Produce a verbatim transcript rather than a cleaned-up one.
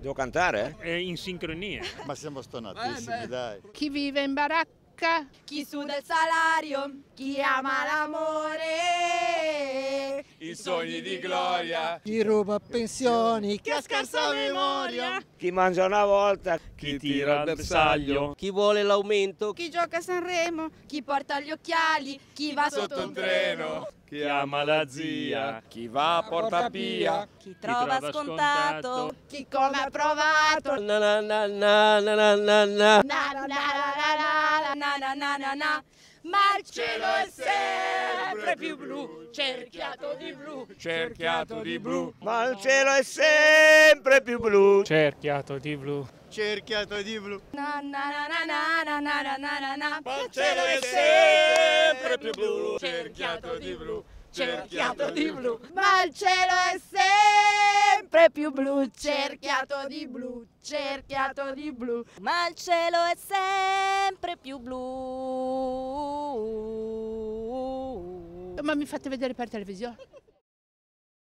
Devo cantare? È in sincronia. Ma siamo stonatissimi, dai. Chi vive in baracca? Chi suda il salario, chi ama l'amore, i sogni di gloria, Chi ruba pensioni, chi ha scarsa memoria, Chi mangia una volta? Chi tira al bersaglio, chi vuole l'aumento, chi gioca a Sanremo, chi porta gli occhiali, chi va sotto, sotto un treno, chi ama la zia, chi va a Porta Pia, chi trova trova scontato, scontato, chi come ha provato. na na na na na na na na. Na na na na na na na na na. Ma il cielo è sempre più blu, cerchiato di blu, cerchiato di blu, Ma il cielo è sempre più blu. cerchiato di blu. cerchiato di blu. na na na na na na na na na na. ma il cielo è sempre più blu, cerchiato di blu, cerchiato di blu, ma il cielo è sempre più blu, cerchiato di blu, cerchiato di blu, ma il cielo è sempre più blu. Ma mi fate vedere per televisione?